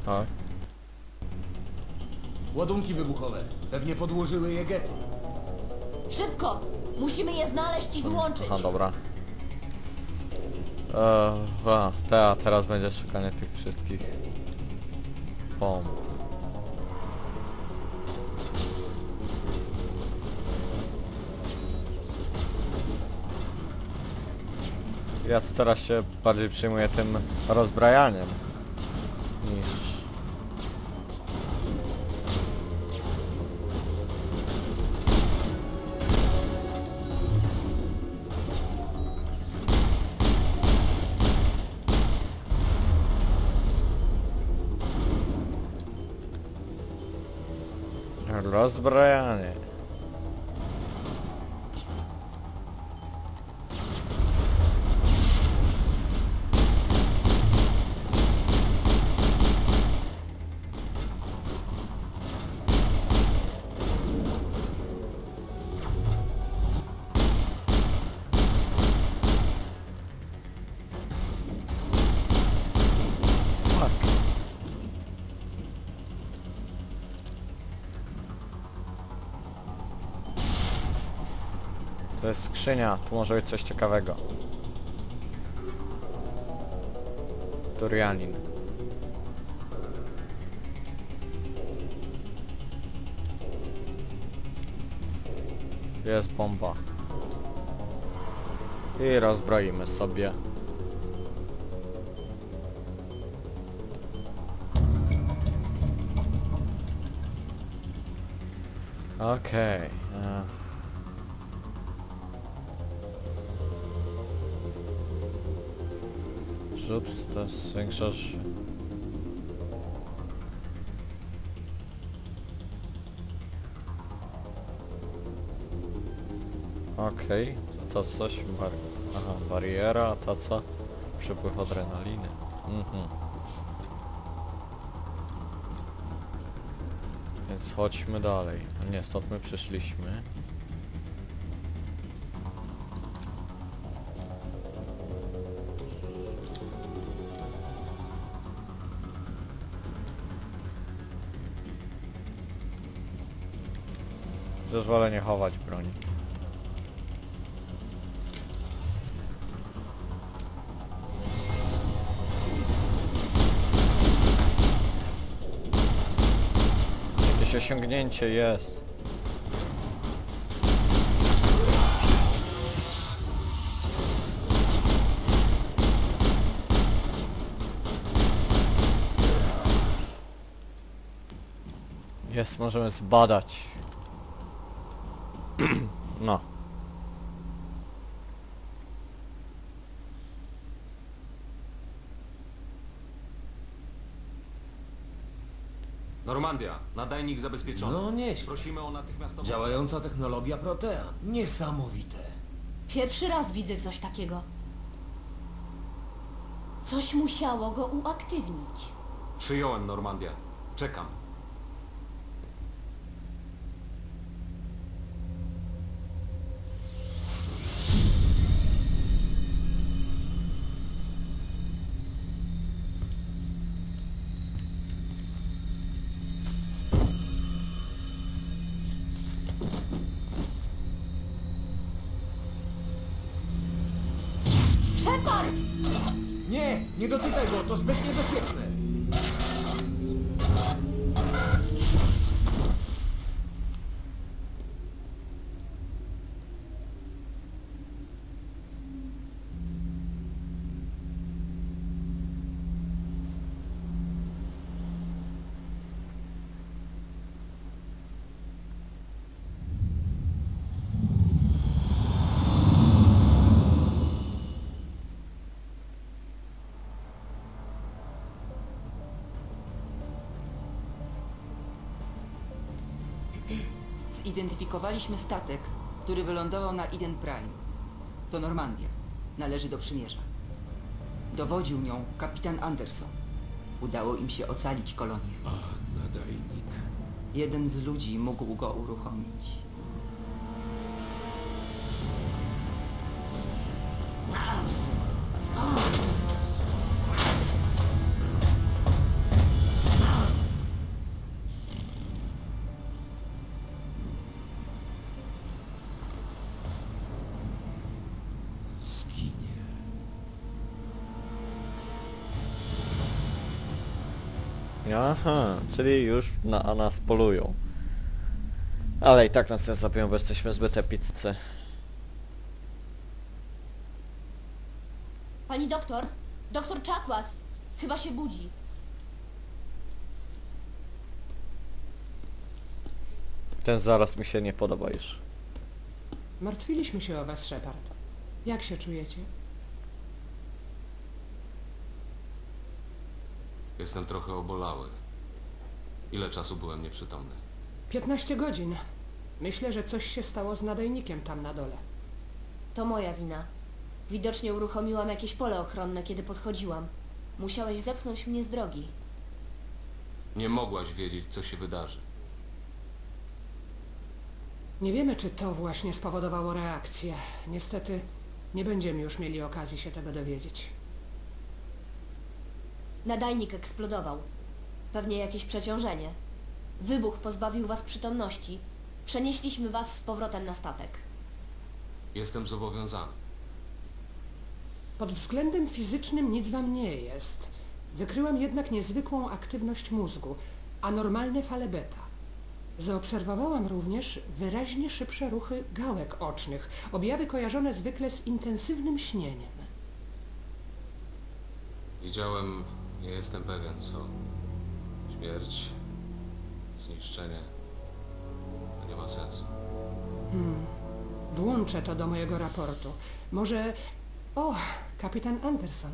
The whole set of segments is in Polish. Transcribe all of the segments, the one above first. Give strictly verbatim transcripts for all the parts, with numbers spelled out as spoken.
A? Ładunki wybuchowe. Pewnie podłożyły je gety. Szybko! Musimy je znaleźć i wyłączyć. Aha, dobra. Eee, a, te, teraz będzie szukanie tych wszystkich bomb. Ja tu teraz się bardziej przejmuję tym rozbrajaniem niż... Rozbrajanie. To jest skrzynia, tu może być coś ciekawego. Turianin. Jest bomba. I rozbroimy sobie. Okej. Okay. Rzut to zwiększasz... Okej, okay. to coś... Bar... Aha, bariera, a to co? Przepływ adrenaliny. Mhm. Więc chodźmy dalej. Nie, stąd my przyszliśmy. Też wolę nie chować broni. Jakieś osiągnięcie jest. Jest, możemy zbadać. No. Normandia, nadajnik zabezpieczony. No nieźle. Prosimy o natychmiastowe... Działająca technologia Protea. Niesamowite. Pierwszy raz widzę coś takiego. Coś musiało go uaktywnić. Przyjąłem, Normandia. Czekam. Shepard! Nie, nie dotykaj go, to zbyt niebezpieczne. Zidentyfikowaliśmy statek, który wylądował na Eden Prime. To Normandia. Należy do przymierza. Dowodził nią kapitan Anderson. Udało im się ocalić kolonię. A, nadajnik. Jeden z ludzi mógł go uruchomić. Aha, czyli już na nas polują. Ale i tak nas nie zabiją, bo jesteśmy zbyt epiccy. Pani doktor? Doktor Czakłas! Chyba się budzi. Ten zaraz mi się nie podoba już. Martwiliśmy się o was, Shepard. Jak się czujecie? Jestem trochę obolały. Ile czasu byłem nieprzytomny? piętnaście godzin. Myślę, że coś się stało z nadajnikiem tam na dole. To moja wina. Widocznie uruchomiłam jakieś pole ochronne, kiedy podchodziłam. Musiałeś zepchnąć mnie z drogi. Nie mogłaś wiedzieć, co się wydarzy. Nie wiemy, czy to właśnie spowodowało reakcję. Niestety nie będziemy już mieli okazji się tego dowiedzieć. Nadajnik eksplodował. Pewnie jakieś przeciążenie. Wybuch pozbawił was przytomności. Przenieśliśmy was z powrotem na statek. Jestem zobowiązany. Pod względem fizycznym nic wam nie jest. Wykryłam jednak niezwykłą aktywność mózgu, anormalne fale beta. Zaobserwowałam również wyraźnie szybsze ruchy gałek ocznych, objawy kojarzone zwykle z intensywnym śnieniem. Widziałem, nie jestem pewien, co. Śmierć, zniszczenie. To nie ma sensu. Włączę to do mojego raportu. Może... O, kapitan Anderson.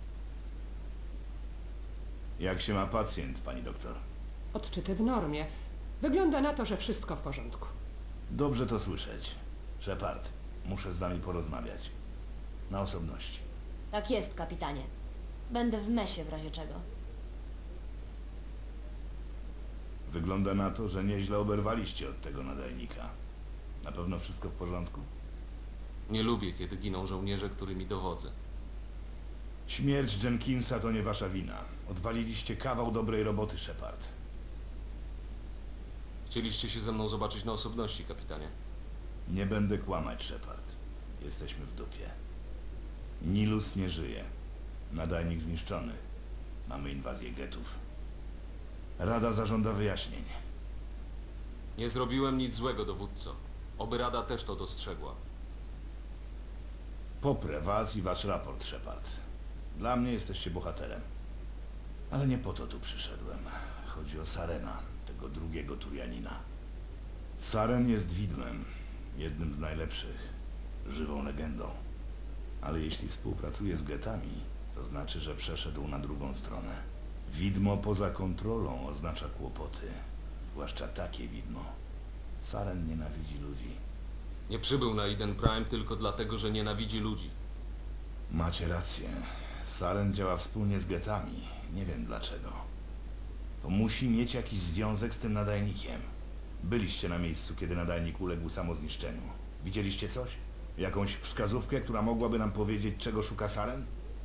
Jak się ma pacjent, pani doktor? Odczyty w normie. Wygląda na to, że wszystko w porządku. Dobrze to słyszeć. Shepard, muszę z wami porozmawiać. Na osobności. Tak jest, kapitanie. Będę w mesie w razie czego. Wygląda na to, że nieźle oberwaliście od tego nadajnika. Na pewno wszystko w porządku? Nie lubię, kiedy giną żołnierze, którymi dowodzę. Śmierć Jenkinsa to nie wasza wina. Odwaliliście kawał dobrej roboty, Shepard. Chcieliście się ze mną zobaczyć na osobności, kapitanie? Nie będę kłamać, Shepard. Jesteśmy w dupie. Nilus nie żyje. Nadajnik zniszczony. Mamy inwazję getów. Rada zażąda wyjaśnień. Nie zrobiłem nic złego, dowódco. Oby Rada też to dostrzegła. Poprę was i wasz raport, Shepard. Dla mnie jesteście bohaterem. Ale nie po to tu przyszedłem. Chodzi o Sarena, tego drugiego Turianina. Saren jest widmem, jednym z najlepszych, żywą legendą. Ale jeśli współpracuje z getami, to znaczy, że przeszedł na drugą stronę. Widmo poza kontrolą oznacza kłopoty, zwłaszcza takie widmo. Saren nienawidzi ludzi. Nie przybył na Eden Prime tylko dlatego, że nienawidzi ludzi. Macie rację. Saren działa wspólnie z getami. Nie wiem dlaczego. To musi mieć jakiś związek z tym nadajnikiem. Byliście na miejscu, kiedy nadajnik uległ samozniszczeniu. Widzieliście coś? Jakąś wskazówkę, która mogłaby nam powiedzieć, czego szuka Saren?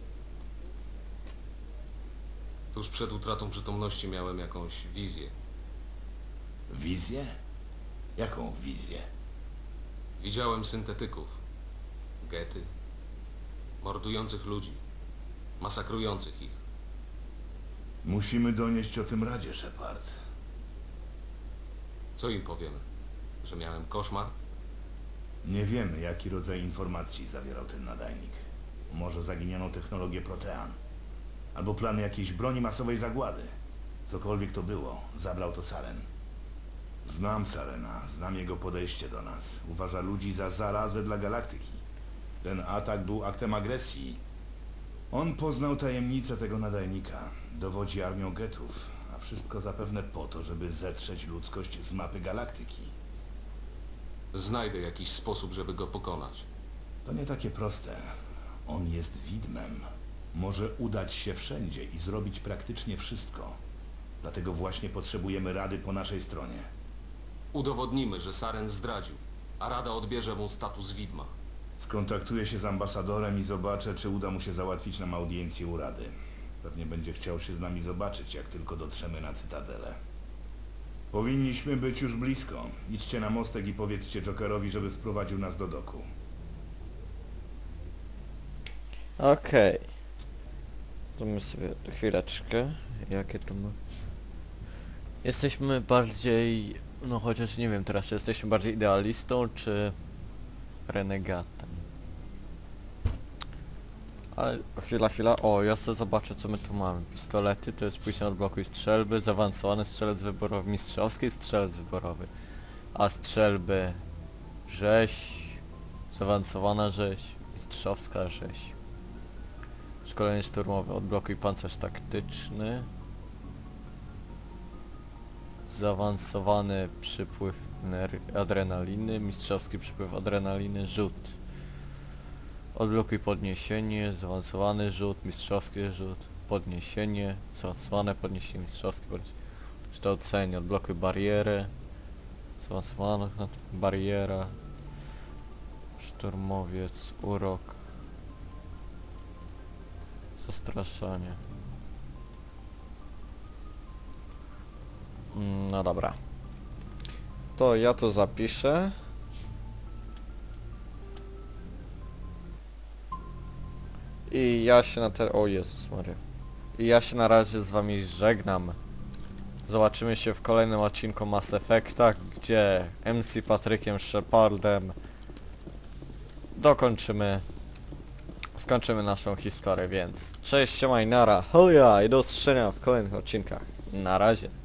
Tuż przed utratą przytomności miałem jakąś wizję. Wizję? Jaką wizję? Widziałem syntetyków, gety, mordujących ludzi, masakrujących ich. Musimy donieść o tym Radzie, Shepard. Co im powiemy? Że miałem koszmar? Nie wiemy, jaki rodzaj informacji zawierał ten nadajnik. Może zaginioną technologię Protean. Albo plany jakiejś broni masowej zagłady. Cokolwiek to było, zabrał to Saren. Znam Sarena, znam jego podejście do nas. Uważa ludzi za zarazę dla galaktyki. Ten atak był aktem agresji. On poznał tajemnicę tego nadajnika. Dowodzi armią getów, a wszystko zapewne po to, żeby zetrzeć ludzkość z mapy galaktyki. Znajdę jakiś sposób, żeby go pokonać. To nie takie proste. On jest widmem. Może udać się wszędzie i zrobić praktycznie wszystko. Dlatego właśnie potrzebujemy Rady po naszej stronie. Udowodnimy, że Saren zdradził, a Rada odbierze mu status widma. Skontaktuję się z ambasadorem i zobaczę, czy uda mu się załatwić nam audiencję u Rady. Pewnie będzie chciał się z nami zobaczyć, jak tylko dotrzemy na Cytadelę. Powinniśmy być już blisko. Idźcie na mostek i powiedzcie Jokerowi, żeby wprowadził nas do doku. Okej. To my sobie chwileczkę. Jakie to ma... Jesteśmy bardziej... No chociaż nie wiem teraz, czy jesteśmy bardziej idealistą, czy renegatem. Ale chwila, chwila. O, ja sobie zobaczę, co my tu mamy. Pistolety, to jest później odblokuj strzelby, zaawansowany strzelec wyborowy, mistrzowski strzelec wyborowy. A strzelby... rzeź, zaawansowana rzeź, mistrzowska rzeź. Szkolenie szturmowe, odblokuj pancerz taktyczny. Zaawansowany przypływ ener- adrenaliny, mistrzowski przypływ adrenaliny, rzut. Odblokuj podniesienie, zaawansowany rzut, mistrzowski rzut, podniesienie, zaawansowane podniesienie, mistrzowskie podniesienie. Kształcenie, odblokuj barierę, zaawansowana bariera, szturmowiec, urok, zastraszanie. Mm, No dobra. To ja to zapiszę. I ja się na te... O Jezus Maria. I ja się na razie z wami żegnam. Zobaczymy się w kolejnym odcinku Mass Effecta, gdzie M C Patrykiem Shepardem dokończymy, skończymy naszą historię, więc cześć, siema i nara, hell yeah, i do usłyszenia w kolejnych odcinkach. Na razie.